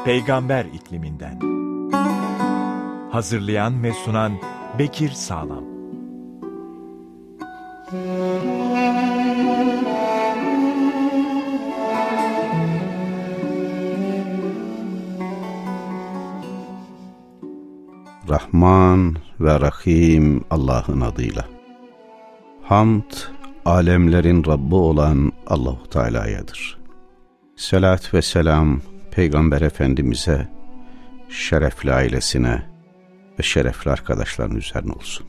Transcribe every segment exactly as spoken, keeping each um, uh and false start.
Peygamber ikliminden. Hazırlayan ve sunan Bekir Sağlam. Rahman ve Rahim Allah'ın adıyla. Hamd, alemlerin Rabbi olan Allah-u Teala'yadır. Selat ve selam Peygamber Efendimiz'e, şerefli ailesine ve şerefli arkadaşların üzerine olsun.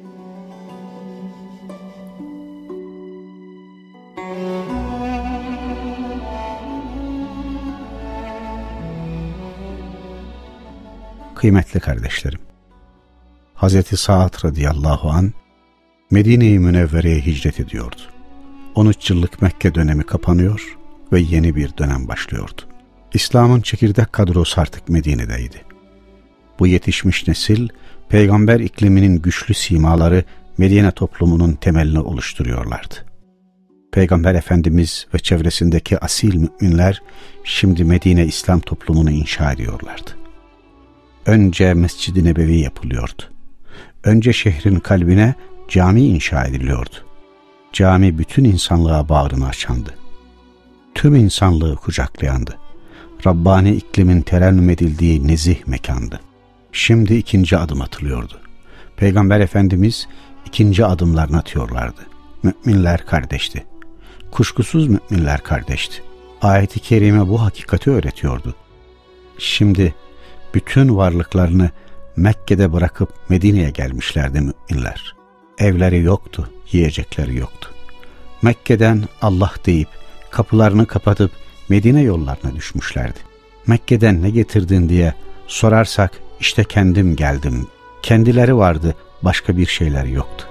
Kıymetli kardeşlerim, Hazreti Sa'd radıyallahu an Medine-i Münevvere'ye hicret ediyordu. on üç yıllık Mekke dönemi kapanıyor ve yeni bir dönem başlıyordu. İslam'ın çekirdek kadrosu artık Medine'deydi. Bu yetişmiş nesil, peygamber ikliminin güçlü simaları Medine toplumunun temelini oluşturuyorlardı. Peygamber Efendimiz ve çevresindeki asil müminler şimdi Medine İslam toplumunu inşa ediyorlardı. Önce Mescid-i Nebevi yapılıyordu. Önce şehrin kalbine cami inşa ediliyordu. Cami bütün insanlığa bağrını açandı. Tüm insanlığı kucaklayandı. Rabbani iklimin terennüm edildiği nezih mekandı. Şimdi ikinci adım atılıyordu. Peygamber Efendimiz ikinci adımlarını atıyorlardı. Müminler kardeşti. Kuşkusuz müminler kardeşti. Ayet-i kerime bu hakikati öğretiyordu. Şimdi bütün varlıklarını Mekke'de bırakıp Medine'ye gelmişlerdi müminler. Evleri yoktu, yiyecekleri yoktu. Mekke'den Allah deyip kapılarını kapatıp Medine yollarına düşmüşlerdi. Mekke'den ne getirdin diye sorarsak işte kendim geldim. Kendileri vardı, başka bir şeyler yoktu.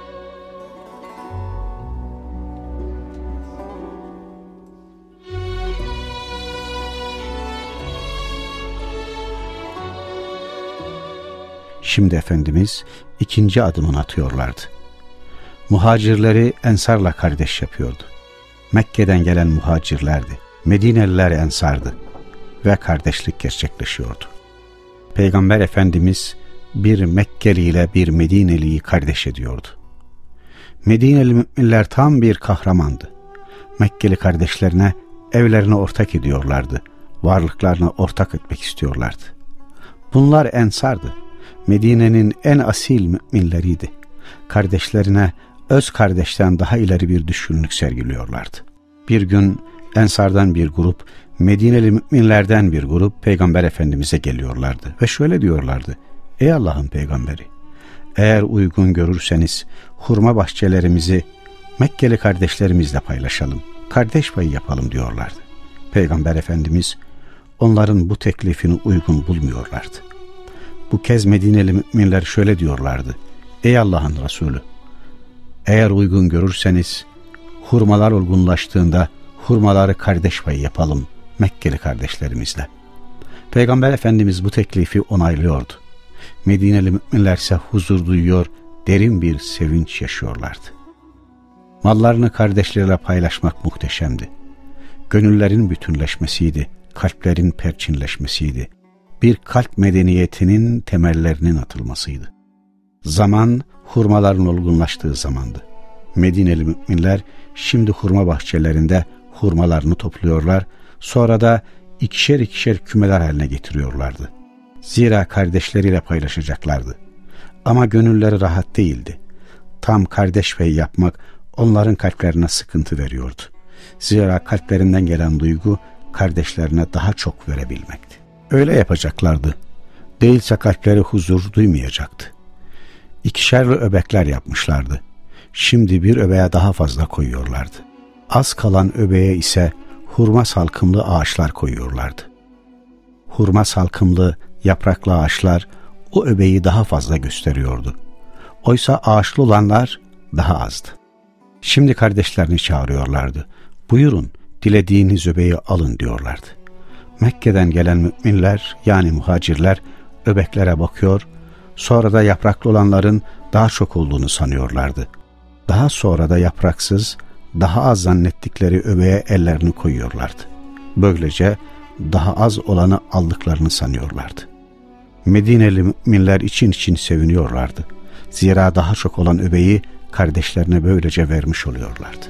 Şimdi Efendimiz ikinci adımını atıyorlardı. Muhacirleri Ensar'la kardeş yapıyordu. Mekke'den gelen muhacirlerdi. Medineliler Ensar'dı ve kardeşlik gerçekleşiyordu. Peygamber Efendimiz bir Mekkeli ile bir Medineli'yi kardeş ediyordu. Medineli müminler tam bir kahramandı. Mekkeli kardeşlerine evlerine ortak ediyorlardı. Varlıklarına ortak etmek istiyorlardı. Bunlar Ensar'dı. Medine'nin en asil müminleriydi. Kardeşlerine öz kardeşten daha ileri bir düşkünlük sergiliyorlardı. Bir gün Ensar'dan bir grup, Medineli müminlerden bir grup Peygamber Efendimiz'e geliyorlardı ve şöyle diyorlardı: Ey Allah'ın peygamberi, eğer uygun görürseniz hurma bahçelerimizi Mekkeli kardeşlerimizle paylaşalım, kardeş payı yapalım diyorlardı. Peygamber Efendimiz onların bu teklifini uygun bulmuyorlardı. Bu kez Medineli müminler şöyle diyorlardı: Ey Allah'ın Resulü, eğer uygun görürseniz hurmalar olgunlaştığında hurmaları kardeş payı yapalım Mekkeli kardeşlerimizle. Peygamber Efendimiz bu teklifi onaylıyordu. Medineli müminler ise huzur duyuyor, derin bir sevinç yaşıyorlardı. Mallarını kardeşleriyle paylaşmak muhteşemdi. Gönüllerin bütünleşmesiydi, kalplerin perçinleşmesiydi. Bir kalp medeniyetinin temellerinin atılmasıydı. Zaman hurmaların olgunlaştığı zamandı. Medineli müminler şimdi hurma bahçelerinde hurmalarını topluyorlar, sonra da ikişer ikişer kümeler haline getiriyorlardı. Zira kardeşleriyle paylaşacaklardı. Ama gönülleri rahat değildi. Tam kardeş payı yapmak onların kalplerine sıkıntı veriyordu. Zira kalplerinden gelen duygu kardeşlerine daha çok verebilmekti. Öyle yapacaklardı. Değilse kalpleri huzur duymayacaktı. İkişerli öbekler yapmışlardı. Şimdi bir öbeğe daha fazla koyuyorlardı. Az kalan öbeğe ise hurma salkımlı ağaçlar koyuyorlardı. Hurma salkımlı, yapraklı ağaçlar o öbeği daha fazla gösteriyordu. Oysa ağaçlı olanlar daha azdı. Şimdi kardeşlerini çağırıyorlardı. Buyurun, dilediğiniz öbeği alın diyorlardı. Mekke'den gelen müminler yani muhacirler öbeklere bakıyor, sonra da yapraklı olanların daha çok olduğunu sanıyorlardı. Daha sonra da yapraksız, daha az zannettikleri öbeğe ellerini koyuyorlardı. Böylece daha az olanı aldıklarını sanıyorlardı. Medineli müminler için için seviniyorlardı. Zira daha çok olan öbeği kardeşlerine böylece vermiş oluyorlardı.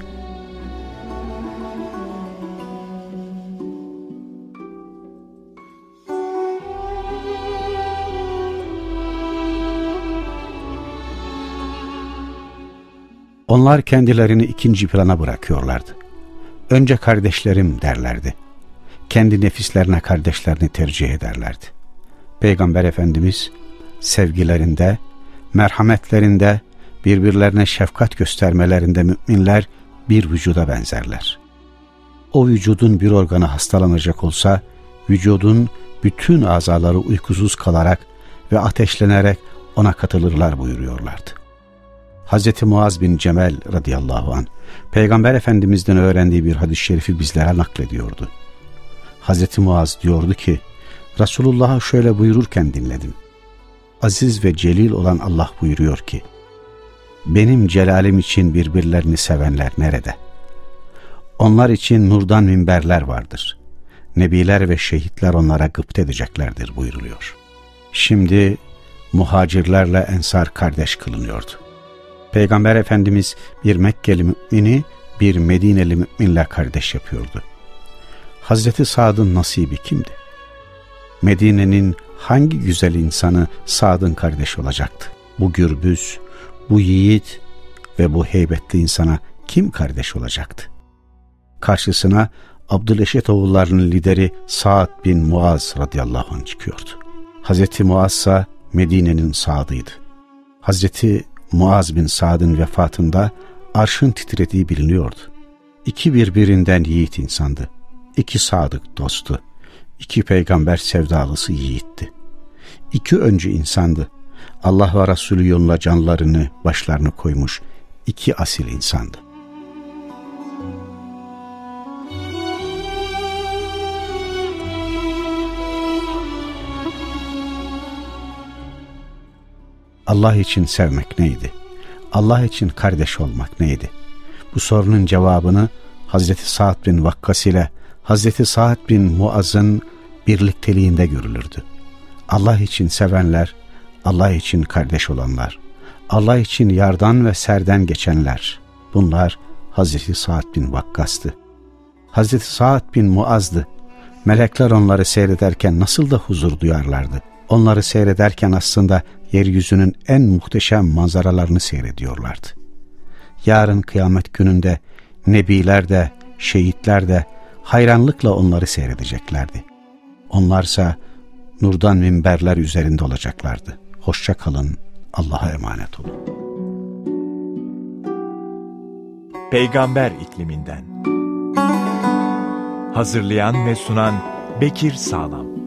Onlar kendilerini ikinci plana bırakıyorlardı. Önce kardeşlerim derlerdi. Kendi nefislerine kardeşlerini tercih ederlerdi. Peygamber Efendimiz sevgilerinde, merhametlerinde, birbirlerine şefkat göstermelerinde müminler bir vücuda benzerler. O vücudun bir organı hastalanacak olsa, vücudun bütün azaları uykusuz kalarak ve ateşlenerek ona katılırlar buyuruyorlardı. Hazreti Muaz bin Cemel radıyallahu anh, Peygamber Efendimiz'den öğrendiği bir hadis-i şerifi bizlere naklediyordu. Hazreti Muaz diyordu ki, Resulullah'ı şöyle buyururken dinledim. Aziz ve celil olan Allah buyuruyor ki, benim celalim için birbirlerini sevenler nerede? Onlar için nurdan minberler vardır. Nebiler ve şehitler onlara gıpta edeceklerdir buyuruluyor. Şimdi muhacirlerle ensar kardeş kılınıyordu. Peygamber Efendimiz bir Mekkeli mümini bir Medineli müminle kardeş yapıyordu. Hazreti Sa'd'ın nasibi kimdi? Medine'nin hangi güzel insanı Sa'd'ın kardeşi olacaktı? Bu gürbüz, bu yiğit ve bu heybetli insana kim kardeş olacaktı? Karşısına Abdüleşet oğullarının lideri Sa'd bin Muaz radıyallahu anh çıkıyordu. Hazreti Muaz ise Medine'nin Sa'd'ıydı. Hazreti Muaz bin Sa'd'ın vefatında arşın titrediği biliniyordu. İki birbirinden yiğit insandı. İki sadık dostu. İki peygamber sevdalısı yiğitti. İki öncü insandı. Allah ve Resulü yoluna canlarını, başlarını koymuş iki asil insandı. Allah için sevmek neydi? Allah için kardeş olmak neydi? Bu sorunun cevabını Hazreti Sa'd bin Vakkas ile Hazreti Sa'd bin Muaz'ın birlikteliğinde görülürdü. Allah için sevenler, Allah için kardeş olanlar, Allah için yardan ve serden geçenler, bunlar Hazreti Sa'd bin Vakkas'tı. Hazreti Sa'd bin Muaz'dı. Melekler onları seyrederken nasıl da huzur duyarlardı. Onları seyrederken aslında yeryüzünün en muhteşem manzaralarını seyrediyorlardı. Yarın kıyamet gününde nebiler de, şehitler de hayranlıkla onları seyredeceklerdi. Onlarsa nurdan minberler üzerinde olacaklardı. Hoşça kalın, Allah'a emanet olun. Peygamber ikliminden. Hazırlayan ve sunan Bekir Sağlam.